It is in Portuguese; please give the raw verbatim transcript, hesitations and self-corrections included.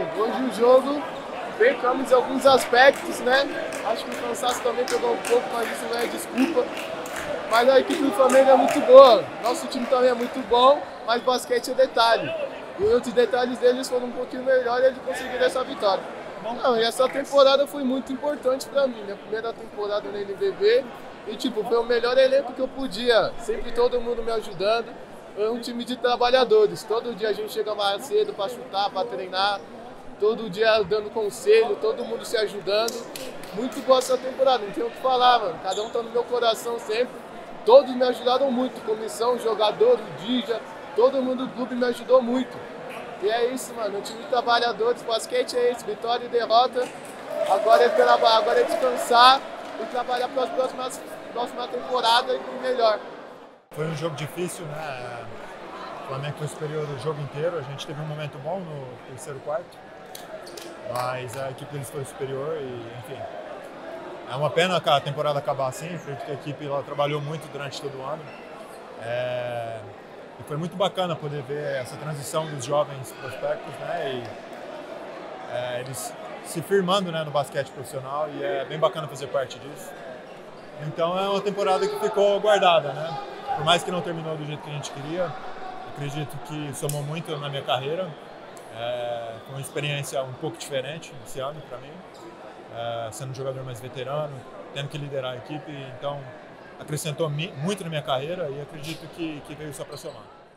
Hoje o jogo pecamos em alguns aspectos, né? Acho que o cansaço também pegou um pouco, mas isso não é desculpa. Mas a equipe do Flamengo é muito boa. Nosso time também é muito bom, mas basquete é detalhe. E outros detalhes deles foram um pouquinho melhores e eles conseguiram essa vitória. Não, e essa temporada foi muito importante pra mim. Minha primeira temporada na N B B. E tipo, foi o melhor elenco que eu podia. Sempre todo mundo me ajudando. Foi um time de trabalhadores. Todo dia a gente chega mais cedo pra chutar, pra treinar. Todo dia dando conselho, todo mundo se ajudando. Muito boa essa temporada, não tenho o que falar, mano. Cada um tá no meu coração sempre. Todos me ajudaram muito. Comissão, jogador, o Dija, todo mundo do clube me ajudou muito. E é isso, mano. O time de trabalhadores, basquete é isso, vitória e derrota. Agora é, trabalhar, agora é descansar e trabalhar para as próximas, próxima temporada e com melhor. Foi um jogo difícil, né? O Flamengo foi superior o jogo inteiro. A gente teve um momento bom no terceiro quarto, mas a equipe deles foi superior e, enfim. É uma pena a temporada acabar assim, porque a equipe ela trabalhou muito durante todo o ano. É... E foi muito bacana poder ver essa transição dos jovens prospectos, né? E, é, eles se firmando, né, no basquete profissional, e é bem bacana fazer parte disso. Então é uma temporada que ficou guardada, né? Por mais que não terminou do jeito que a gente queria, acredito que somou muito na minha carreira. É, foi uma experiência um pouco diferente esse ano para mim, é, sendo um jogador mais veterano, tendo que liderar a equipe, então acrescentou muito na minha carreira e acredito que, que veio só para somar.